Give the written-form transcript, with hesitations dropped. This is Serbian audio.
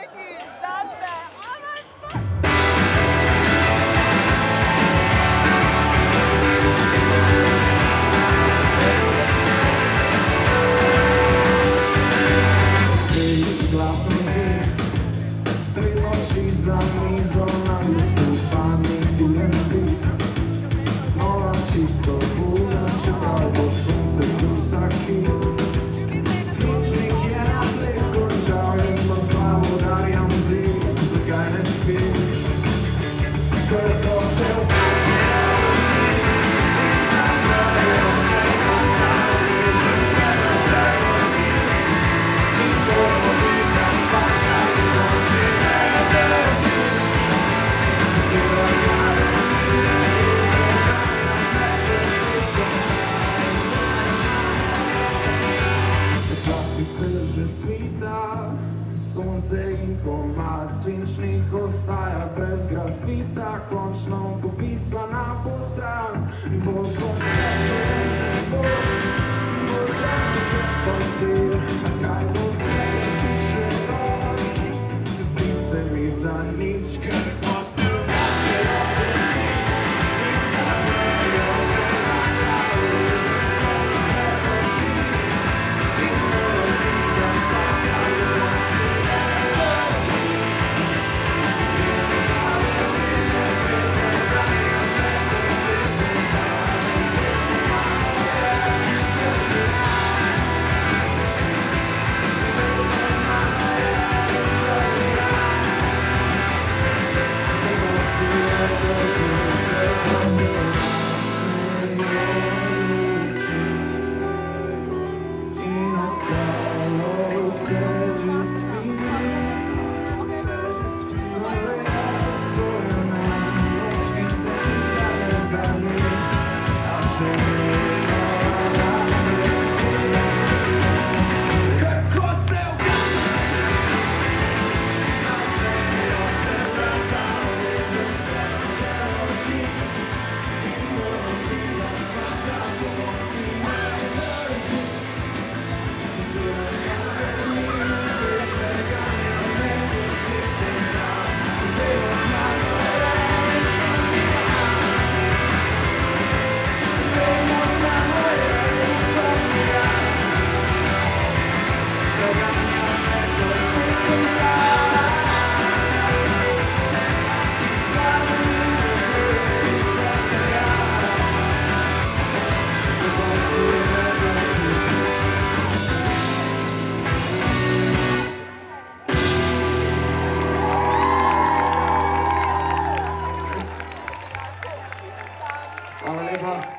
Neki zate, glasom zbog sred noći za mizom na mjestu pametnjen stik. Znova čisto budače kao po sunce kusaki. Svičnik je na tleh kočao, izmaz glavu darja muzik, zakaj ne spiš? Kako se upusne oči in zaprajo se vrata, ližem se na premoči in bolno bi zaspaka, noci ne drži. Si razgledam i časi se že svita, sonce in komad svinčnik ostaja brez grafita, končno popisana po stran, bolj kot svetlo, bolj temno papir, a kaj ko vse piše roj, zdi se mi za nič, ker ko se vasijo oči in zavrejo se vrata, ližem se na premoči in bolj bi zaspaka, noci ne drži. Si razgledam in ne prepoganjam, ne prepisevam, vedno z mano je Srbija. Vedno z mano je Srbija. Emocije doživite, ko se smejo luči in ostalo se že spi. Samo le jaz obsojena, noč, ki se nikdar ne zda mi, a še vedno lahko spim. Kako se ugane, zaprejo se vrata, ližem se na premoči in bolj bi zaspaka, noci ne drži. Si razgledam in ne preganjam, ne prepisevam, vedno z mano je Srbija. Vedno z mano je Srbija. Preganjam, ne prepisevam, izgledam in ne prepisevam, emocije doživim. Hvala lepa.